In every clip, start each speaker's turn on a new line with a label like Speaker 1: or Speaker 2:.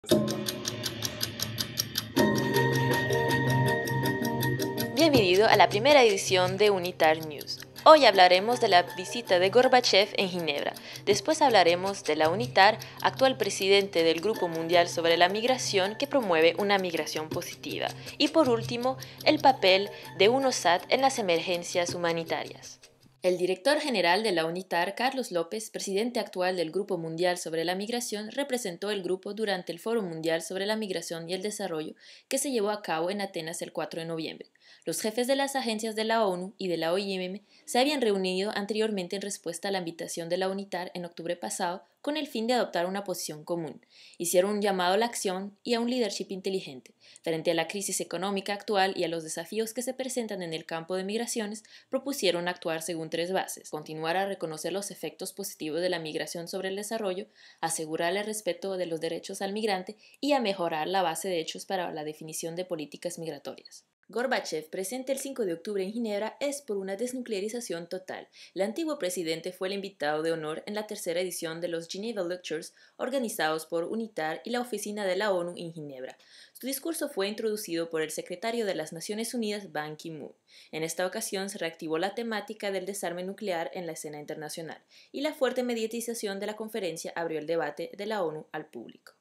Speaker 1: Bienvenido a la primera edición de UNITARNews. Hoy hablaremos de la visita de Gorbachev en Ginebra. Después hablaremos de la UNITAR, actual presidente del Grupo Mundial sobre la Migración, que promueve una migración positiva. Y por último, el papel de UNOSAT en las emergencias humanitarias. El director general de la UNITAR, Carlos López, presidente actual del Grupo Mundial sobre la Migración, representó el grupo durante el Foro Mundial sobre la Migración y el Desarrollo que se llevó a cabo en Atenas el 4 de noviembre. Los jefes de las agencias de la ONU y de la OIM se habían reunido anteriormente en respuesta a la invitación de la UNITAR en octubre pasado con el fin de adoptar una posición común. Hicieron un llamado a la acción y a un leadership inteligente. Frente a la crisis económica actual y a los desafíos que se presentan en el campo de migraciones, propusieron actuar según 3 bases: continuar a reconocer los efectos positivos de la migración sobre el desarrollo, asegurar el respeto de los derechos al migrante y a mejorar la base de hechos para la definición de políticas migratorias. Gorbachev, presente el 5 de octubre en Ginebra, es por una desnuclearización total. El antiguo presidente fue el invitado de honor en la tercera edición de los Geneva Lectures organizados por UNITAR y la Oficina de la ONU en Ginebra. Su discurso fue introducido por el secretario de las Naciones Unidas, Ban Ki-moon. En esta ocasión se reactivó la temática del desarme nuclear en la escena internacional, y la fuerte mediatización de la conferencia abrió el debate de la ONU al público.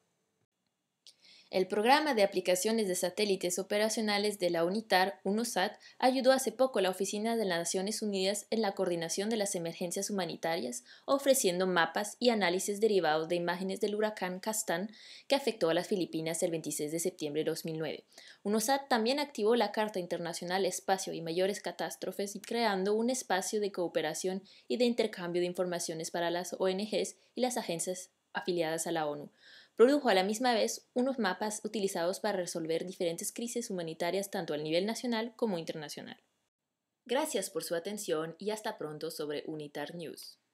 Speaker 1: El programa de aplicaciones de satélites operacionales de la UNITAR, UNOSAT, ayudó hace poco a la Oficina de las Naciones Unidas en la coordinación de las emergencias humanitarias, ofreciendo mapas y análisis derivados de imágenes del huracán Castan que afectó a las Filipinas el 26 de septiembre de 2009. UNOSAT también activó la Carta Internacional Espacio y Mayores Catástrofes, creando un espacio de cooperación y de intercambio de informaciones para las ONGs y las agencias afiliadas a la ONU. Produjo a la misma vez unos mapas utilizados para resolver diferentes crisis humanitarias tanto a nivel nacional como internacional. Gracias por su atención y hasta pronto sobre UNITAR News.